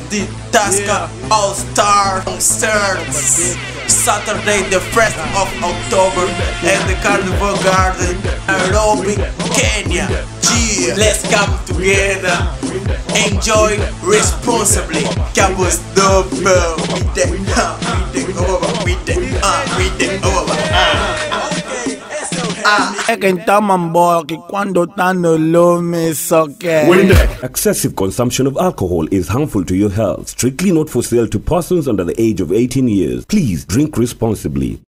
the Tusker All-Stars Saturday the 1st of October at the Carnival Garden, Nairobi, Kenya. Yeah. Let's come together, enjoy responsibly. Cabo Snoop, Windeck, over. Windeck. Excessive consumption of alcohol is harmful to your health. Strictly not for sale to persons under the age of 18 years. Please drink responsibly.